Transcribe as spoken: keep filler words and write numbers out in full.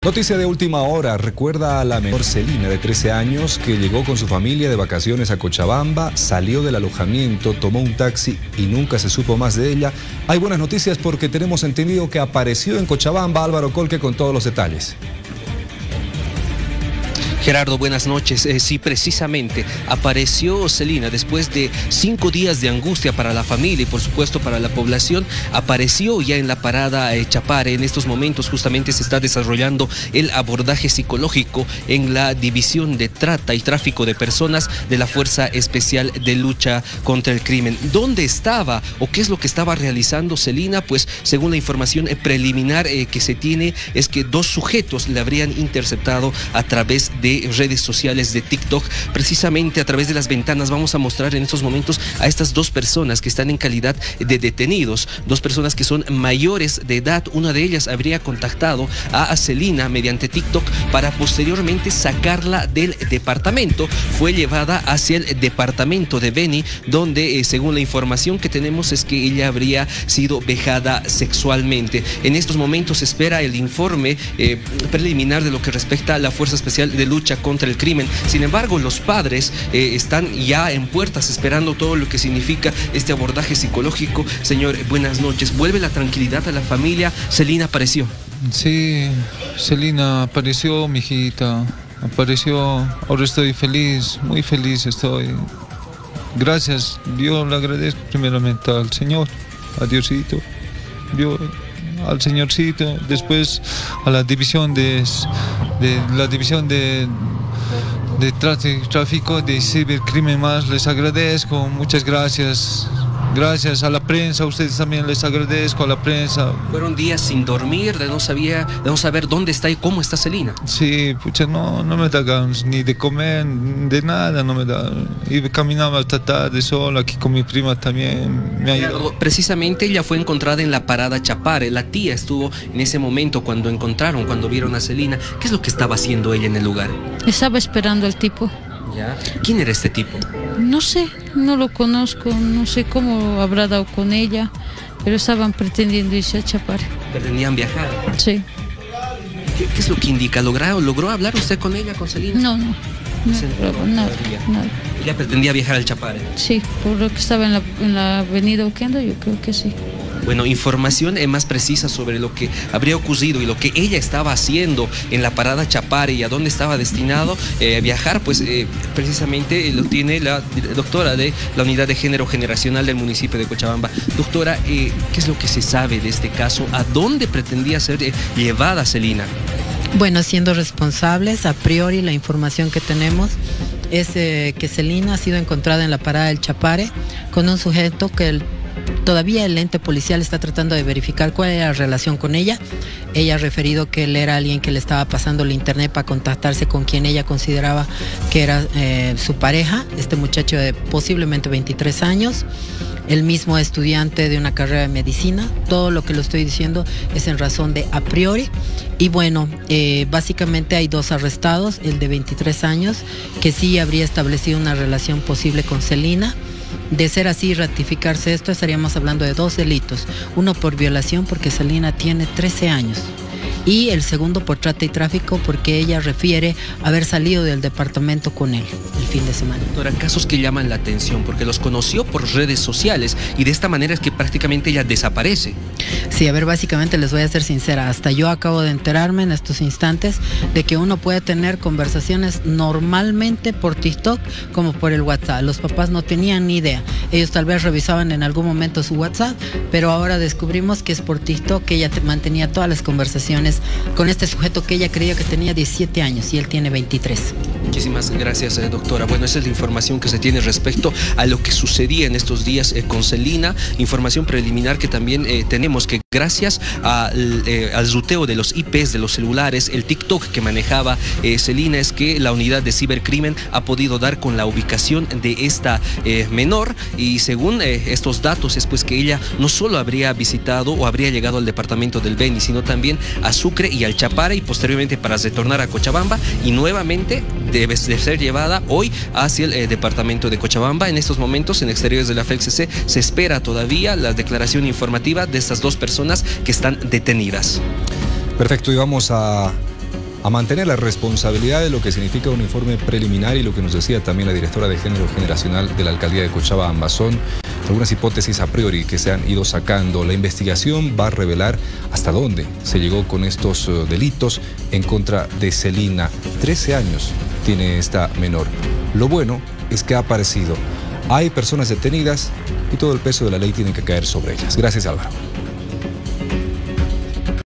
Noticia de última hora, recuerda a la menor Celina de trece años que llegó con su familia de vacaciones a Cochabamba, salió del alojamiento, tomó un taxi y nunca se supo más de ella. Hay buenas noticias porque tenemos entendido que apareció en Cochabamba. Álvaro Colque con todos los detalles. Gerardo, buenas noches. Eh, sí, precisamente apareció Celina después de cinco días de angustia para la familia y por supuesto para la población. Apareció ya en la parada eh, Chapare. En estos momentos justamente se está desarrollando el abordaje psicológico en la división de trata y tráfico de personas de la Fuerza Especial de Lucha contra el Crimen. ¿Dónde estaba o qué es lo que estaba realizando Celina? Pues según la información eh, preliminar eh, que se tiene es que dos sujetos le habrían interceptado a través de redes sociales de TikTok. Precisamente a través de las ventanas vamos a mostrar en estos momentos a estas dos personas que están en calidad de detenidos, dos personas que son mayores de edad. Una de ellas habría contactado a Celina mediante TikTok para posteriormente sacarla del departamento. Fue llevada hacia el departamento de Beni, donde eh, según la información que tenemos es que ella habría sido vejada sexualmente. En estos momentos se espera el informe eh, preliminar de lo que respecta a la Fuerza Especial de Lucha contra el Crimen. Sin embargo, los padres eh, están ya en puertas esperando todo lo que significa este abordaje psicológico. Señor, buenas noches. ¿Vuelve la tranquilidad a la familia? Celina apareció. Sí, Celina apareció, mi hijita. Apareció. Ahora estoy feliz, muy feliz estoy. Gracias. Yo le agradezco primeramente al Señor, a Diosito. Yo al señorcito, después a la división de, de la división de, de tráfico de cibercrimen más, les agradezco, muchas gracias. Gracias a la prensa, a ustedes también les agradezco, a la prensa. Fueron días sin dormir, de no, sabía, de no saber dónde está y cómo está Celina. Sí, pucha, no, no me daban ni de comer, de nada, no me daban. Y caminaba hasta tarde solo, aquí con mi prima también. Me ayudó. Precisamente ella fue encontrada en la parada Chapare. La tía estuvo en ese momento cuando encontraron, cuando vieron a Celina. ¿Qué es lo que estaba haciendo ella en el lugar? Estaba esperando al tipo. ¿Ya? ¿Quién era este tipo? No sé, no lo conozco, no sé cómo habrá dado con ella, pero estaban pretendiendo irse a Chapare. ¿Pretendían viajar? Sí. ¿Qué, qué es lo que indica? ¿Logró, ¿Logró hablar usted con ella, con Celina? No, no, no, no nada, nada. ¿Ella pretendía viajar al Chapare? Sí, por lo que estaba en la, en la avenida Oquendo, yo creo que sí. Bueno, información más precisa sobre lo que habría ocurrido y lo que ella estaba haciendo en la parada Chapare y a dónde estaba destinado eh, viajar, pues eh, precisamente lo tiene la doctora de la Unidad de Género Generacional del municipio de Cochabamba. Doctora, eh, ¿qué es lo que se sabe de este caso? ¿A dónde pretendía ser eh, llevada Celina? Bueno, siendo responsables, a priori la información que tenemos es eh, que Celina ha sido encontrada en la parada del Chapare con un sujeto que el Todavía el ente policial está tratando de verificar cuál era la relación con ella. Ella ha referido que él era alguien que le estaba pasando el internet para contactarse con quien ella consideraba que era eh, su pareja, este muchacho de posiblemente veintitrés años, el mismo estudiante de una carrera de medicina. Todo lo que lo estoy diciendo es en razón de a priori. Y bueno, eh, básicamente hay dos arrestados, el de veintitrés años, que sí habría establecido una relación posible con Celina. De ser así, ratificarse esto, estaríamos hablando de dos delitos. Uno por violación, porque Celina tiene trece años. Y el segundo por trata y tráfico, porque ella refiere haber salido del departamento con él el fin de semana. Doctora, casos que llaman la atención, porque los conoció por redes sociales y de esta manera es que prácticamente ella desaparece. Sí, a ver, básicamente les voy a ser sincera. Hasta yo acabo de enterarme en estos instantes de que uno puede tener conversaciones normalmente por TikTok como por el WhatsApp. Los papás no tenían ni idea. Ellos tal vez revisaban en algún momento su WhatsApp, pero ahora descubrimos que es por TikTok que ella mantenía todas las conversaciones con este sujeto que ella creía que tenía diecisiete años y él tiene veintitrés. Muchísimas gracias, eh, doctora. Bueno, esa es la información que se tiene respecto a lo que sucedía en estos días eh, con Celina. Información preliminar que también eh, tenemos que gracias a, eh, al ruteo de los I Pes de los celulares, el TikTok que manejaba eh, Celina, es que la unidad de cibercrimen ha podido dar con la ubicación de esta eh, menor y según eh, estos datos es pues que ella no solo habría visitado o habría llegado al departamento del Beni, sino también a Sucre y al Chapare y posteriormente para retornar a Cochabamba y nuevamente debe de ser llevada hoy hacia el eh, departamento de Cochabamba. En estos momentos en exteriores de la F E C C se espera todavía la declaración informativa de estas dos personas que están detenidas. Perfecto, y vamos a a mantener la responsabilidad de lo que significa un informe preliminar y lo que nos decía también la directora de Género Generacional de la Alcaldía de Cochabamba. Son algunas hipótesis a priori que se han ido sacando. La investigación va a revelar hasta dónde se llegó con estos uh, delitos en contra de Celina. trece años tiene esta menor. Lo bueno es que ha aparecido. Hay personas detenidas y todo el peso de la ley tiene que caer sobre ellas. Gracias, Álvaro.